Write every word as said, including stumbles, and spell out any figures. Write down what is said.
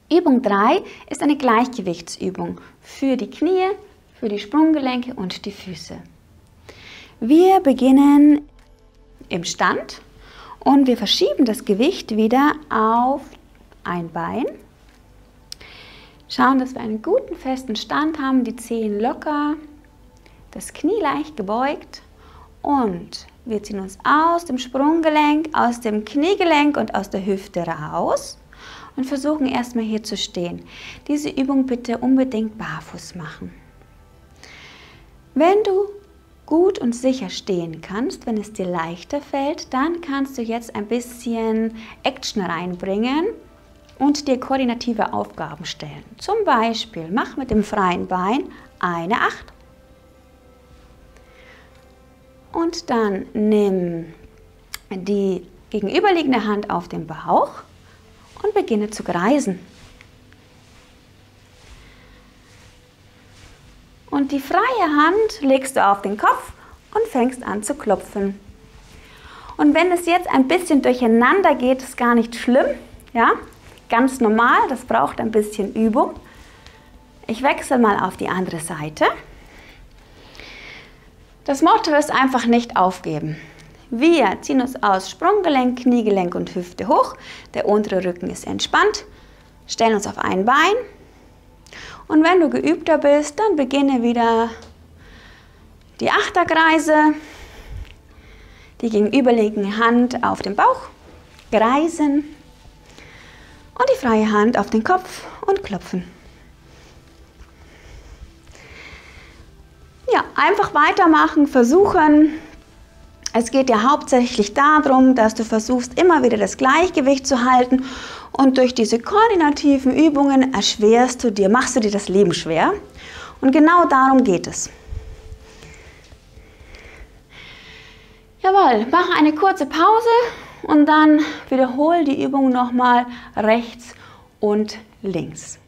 Übung drei ist eine Gleichgewichtsübung für die Knie, für die Sprunggelenke und die Füße. Wir beginnen im Stand und wir verschieben das Gewicht wieder auf ein Bein. Schauen, dass wir einen guten festen Stand haben, die Zehen locker, das Knie leicht gebeugt und wir ziehen uns aus dem Sprunggelenk, aus dem Kniegelenk und aus der Hüfte raus und versuchen erstmal hier zu stehen. Diese Übung bitte unbedingt barfuß machen. Wenn du gut und sicher stehen kannst, wenn es dir leichter fällt, dann kannst du jetzt ein bisschen Action reinbringen und dir koordinative Aufgaben stellen. Zum Beispiel, mach mit dem freien Bein eine Acht. Und dann nimm die gegenüberliegende Hand auf den Bauch und beginne zu kreisen. Und die freie Hand legst du auf den Kopf und fängst an zu klopfen. Und wenn es jetzt ein bisschen durcheinander geht, ist gar nicht schlimm, ja, ganz normal, das braucht ein bisschen Übung. Ich wechsle mal auf die andere Seite. Das Motto ist einfach nicht aufgeben. Wir ziehen uns aus Sprunggelenk, Kniegelenk und Hüfte hoch. Der untere Rücken ist entspannt. Stellen uns auf ein Bein. Und wenn du geübter bist, dann beginne wieder die Achterkreise. Die gegenüberliegende Hand auf den Bauch. Kreisen. Und die freie Hand auf den Kopf und klopfen. Ja, einfach weitermachen, versuchen. Es geht ja hauptsächlich darum, dass du versuchst, immer wieder das Gleichgewicht zu halten und durch diese koordinativen Übungen erschwerst du dir, machst du dir das Leben schwer. Und genau darum geht es. Jawohl, mach eine kurze Pause und dann wiederhole die Übung nochmal rechts und links.